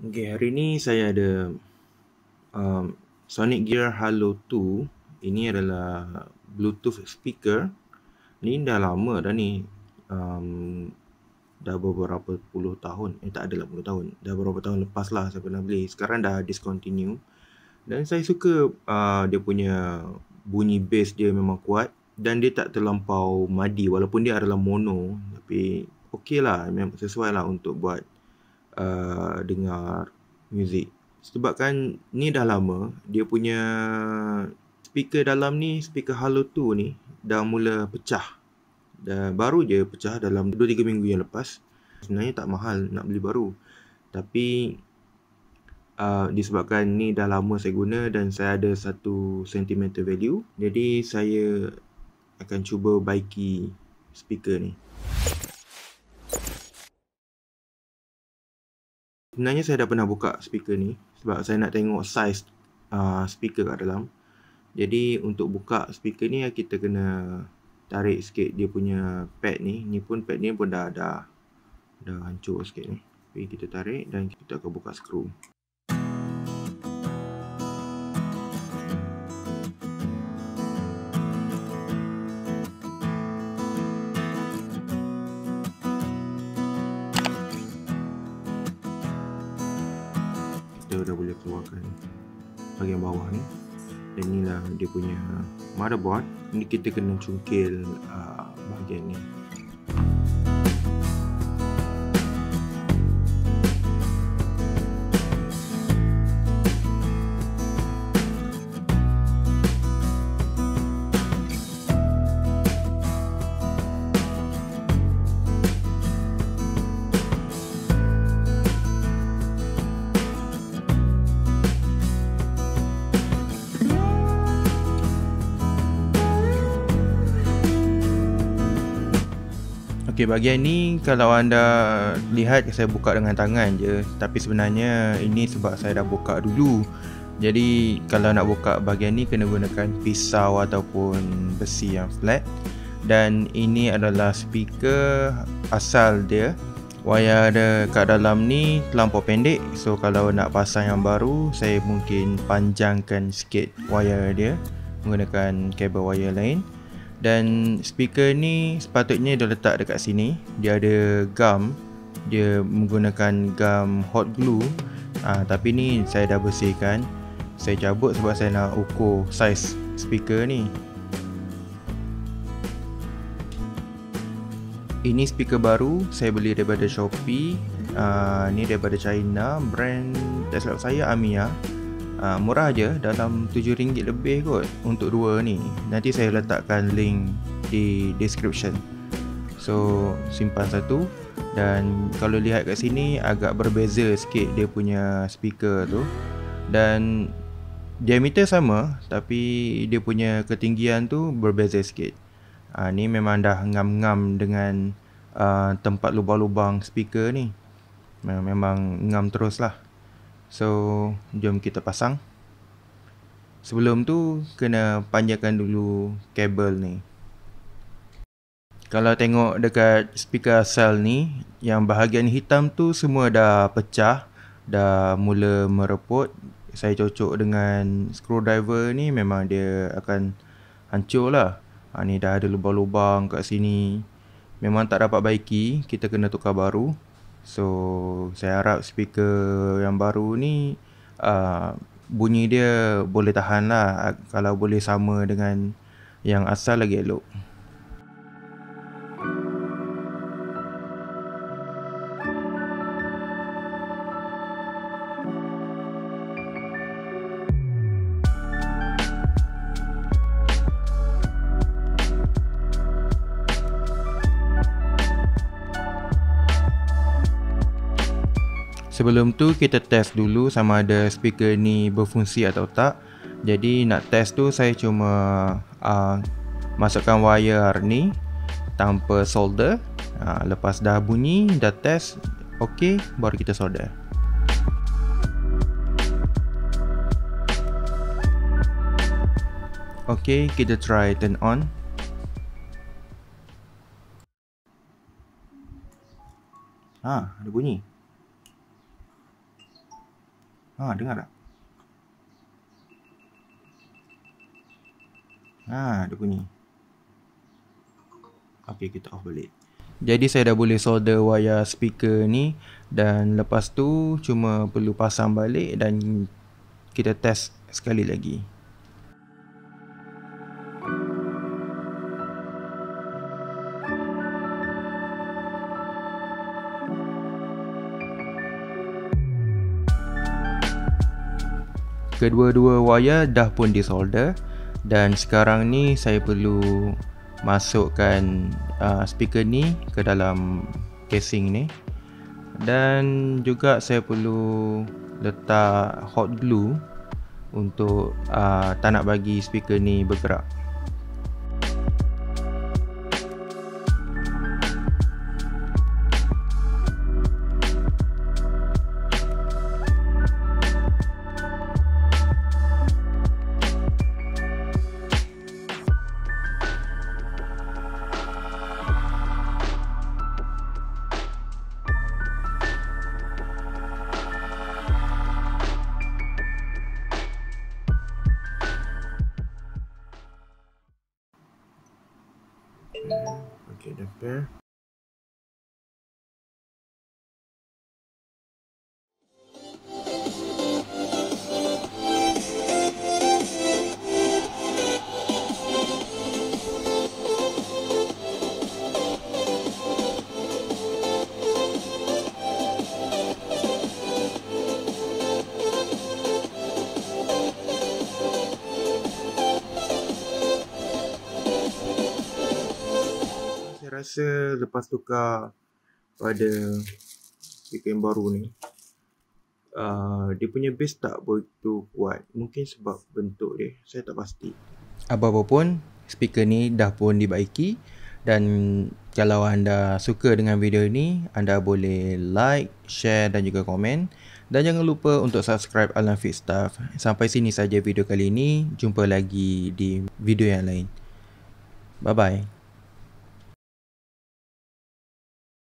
Okay, hari ni saya ada Sonic Gear Halo 2. Ini adalah Bluetooth speaker. Ni dah lama dah ni. Dah beberapa puluh tahun. Tak adalah puluh tahun. Dah beberapa tahun lepas lah saya pernah beli. Sekarang dah discontinue. Dan saya suka dia punya bunyi bass dia memang kuat. Dan dia tak terlampau madi walaupun dia adalah mono. Tapi okey lah. Memang sesuai lah untuk buat dengar muzik. Sebabkan ni dah lama, dia punya speaker dalam ni, speaker Halo 2 ni dah mula pecah. Dah baru je pecah dalam 2-3 minggu yang lepas. Sebenarnya tak mahal nak beli baru. Tapi disebabkan ni dah lama saya guna dan saya ada satu sentimental value, jadi saya akan cuba baiki speaker ni. Sebenarnya saya dah pernah buka speaker ni sebab saya nak tengok size speaker kat dalam. Jadi untuk buka speaker ni kita kena tarik sikit dia punya pad ni. Ni pun pad ni pun dah hancur sikit ni. Tapi kita tarik dan kita akan buka skru. Kita dah boleh keluarkan bahagian bawah ni. Dan inilah dia punya motherboard. Ni kita kena cungkil bahagian ni. Okey, bahagian ni kalau anda lihat saya buka dengan tangan je. Tapi sebenarnya ini sebab saya dah buka dulu. Jadi kalau nak buka bahagian ni kena gunakan pisau ataupun besi yang flat. Dan ini adalah speaker asal dia. Wayar dia kat dalam ni terlampau pendek. So kalau nak pasang yang baru, saya mungkin panjangkan sikit wayar dia menggunakan kabel wayar lain. Dan speaker ni sepatutnya dia letak dekat sini. Dia ada gum. Dia menggunakan gum hot glue. Tapi ni saya dah bersihkan. Saya cabut sebab saya nak ukur saiz speaker ni. Ini speaker baru. Saya beli daripada Shopee. Ni daripada China. Brand tak silap saya Amiya. Murah je, dalam RM7 lebih kot untuk dua ni. Nanti saya letakkan link di description. So simpan satu. Dan kalau lihat kat sini agak berbeza sikit dia punya speaker tu. Dan diameter sama, tapi dia punya ketinggian tu berbeza sikit. Ni memang dah ngam-ngam dengan tempat lubang-lubang speaker ni. Memang ngam terus lah. So, jom kita pasang. Sebelum tu, kena panjangkan dulu kabel ni. Kalau tengok dekat speaker asal ni, yang bahagian hitam tu semua dah pecah, dah mula mereput. Saya cocok dengan screwdriver ni, memang dia akan hancur lah. Ni dah ada lubang-lubang kat sini. Memang tak dapat baiki, kita kena tukar baru. So saya harap speaker yang baru ni bunyi dia boleh tahan lah. Kalau boleh sama dengan yang asal lagi elok. Sebelum tu kita test dulu sama ada speaker ni berfungsi atau tak. Jadi nak test tu saya cuma masukkan wayar ni tanpa solder. Lepas dah bunyi, dah test okey, baru kita solder. Okey, kita try turn on. Ada bunyi. Dengar tak? Dia bunyi. Okay, kita off balik. Jadi saya dah boleh solder wayar speaker ni, dan lepas tu cuma perlu pasang balik dan kita test sekali lagi. Kedua-dua wayar dah pun disolder, dan sekarang ni saya perlu masukkan speaker ni ke dalam casing ni, dan juga saya perlu letak hot glue untuk tak nak bagi speaker ni bergerak. Okay, dah pair. Rasa lepas tukar pada speaker yang baru ni, dia punya bass tak begitu kuat. Mungkin sebab bentuk dia, saya tak pasti. Apa-apa pun, speaker ni dah pun dibaiki. Dan kalau anda suka dengan video ni, anda boleh like, share dan juga komen. Dan jangan lupa untuk subscribe Alan Fit Stuff. Sampai sini saja video kali ini. Jumpa lagi di video yang lain. Bye-bye.